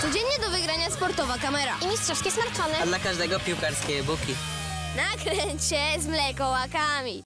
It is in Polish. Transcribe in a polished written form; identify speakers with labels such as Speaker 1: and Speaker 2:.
Speaker 1: Codziennie do wygrania sportowa kamera.
Speaker 2: I mistrzowskie smartfony.
Speaker 3: A dla każdego piłkarskie e-booki.
Speaker 1: Nakręć się z Mlekołakami.